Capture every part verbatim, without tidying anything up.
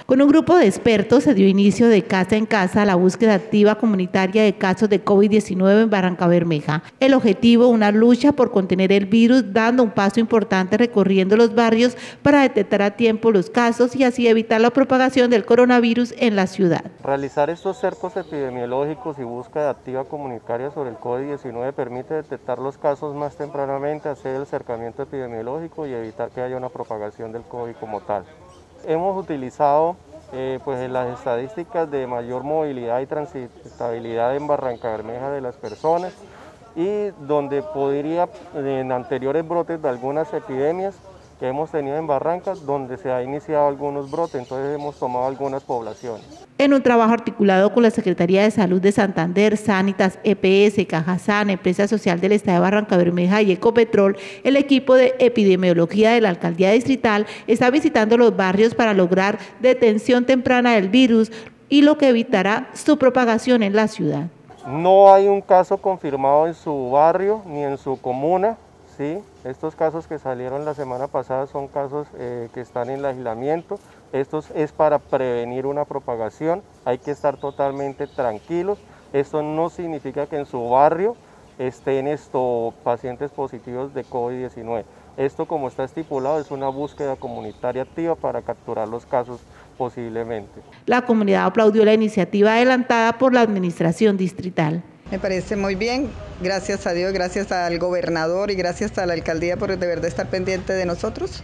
Con un grupo de expertos se dio inicio de casa en casa a la búsqueda activa comunitaria de casos de COVID diecinueve en Barrancabermeja. El objetivo, una lucha por contener el virus, dando un paso importante recorriendo los barrios para detectar a tiempo los casos y así evitar la propagación del coronavirus en la ciudad. Realizar estos cercos epidemiológicos y búsqueda activa comunitaria sobre el COVID diecinueve permite detectar los casos más tempranamente, hacer el cercamiento epidemiológico y evitar que haya una propagación del COVID como tal. Hemos utilizado eh, pues, en las estadísticas de mayor movilidad y transitabilidad en Barrancabermeja de las personas y donde podría, en anteriores brotes de algunas epidemias que hemos tenido en Barrancas, donde se ha iniciado algunos brotes, entonces hemos tomado algunas poblaciones. En un trabajo articulado con la Secretaría de Salud de Santander, Sanitas, E P S, Cajazán, Empresa Social del Estado de Barrancabermeja y Ecopetrol, el equipo de epidemiología de la Alcaldía Distrital está visitando los barrios para lograr detención temprana del virus y lo que evitará su propagación en la ciudad. No hay un caso confirmado en su barrio ni en su comuna. Sí, estos casos que salieron la semana pasada son casos eh, que están en el aislamiento. Esto es para prevenir una propagación, hay que estar totalmente tranquilos. Esto no significa que en su barrio estén estos pacientes positivos de COVID diecinueve. Esto, como está estipulado, es una búsqueda comunitaria activa para capturar los casos posiblemente. La comunidad aplaudió la iniciativa adelantada por la administración distrital. Me parece muy bien, gracias a Dios, gracias al gobernador y gracias a la alcaldía por de verdad estar pendiente de nosotros.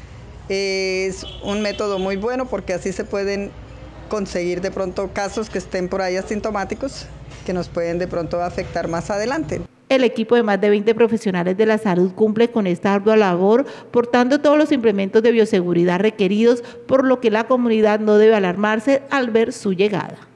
Es un método muy bueno porque así se pueden conseguir de pronto casos que estén por ahí asintomáticos que nos pueden de pronto afectar más adelante. El equipo de más de veinte profesionales de la salud cumple con esta ardua labor, portando todos los implementos de bioseguridad requeridos, por lo que la comunidad no debe alarmarse al ver su llegada.